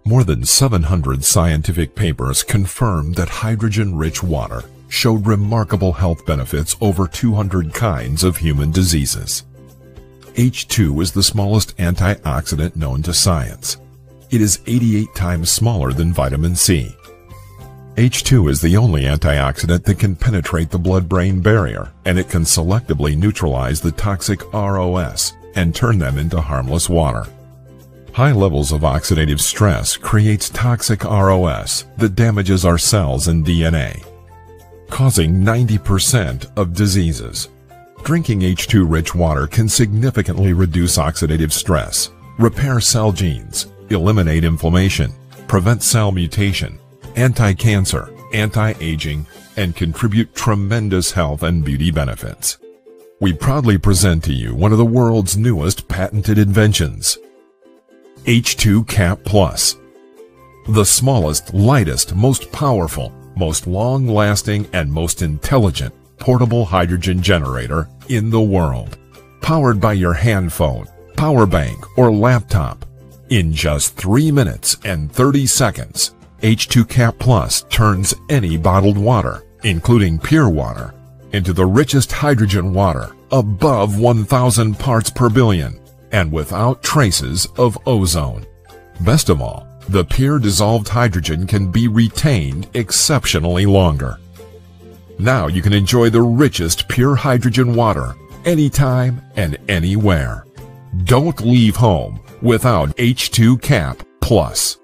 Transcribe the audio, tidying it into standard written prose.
More than 700 scientific papers confirmed that hydrogen-rich water showed remarkable health benefits over 200 kinds of human diseases. H2 is the smallest antioxidant known to science. It is 88 times smaller than vitamin C. H2 is the only antioxidant that can penetrate the blood-brain barrier, and it can selectively neutralize the toxic ROS and turn them into harmless water. High levels of oxidative stress creates toxic ROS that damages our cells and DNA, causing 90% of diseases. Drinking H2-rich water can significantly reduce oxidative stress, repair cell genes, eliminate inflammation, prevent cell mutation, anti-cancer, anti-aging, and contribute tremendous health and beauty benefits. We proudly present to you one of the world's newest patented inventions, H2 Cap Plus. The smallest, lightest, most powerful, most long-lasting, and most intelligent portable hydrogen generator in the world. Powered by your handphone, power bank, or laptop. In just 3 minutes and 30 seconds, H2 Cap Plus turns any bottled water, including pure water, into the richest hydrogen water above 1,000 parts per billion and without traces of ozone. Best of all, the pure dissolved hydrogen can be retained exceptionally longer. Now you can enjoy the richest pure hydrogen water anytime and anywhere. Don't leave home without H2 Cap Plus.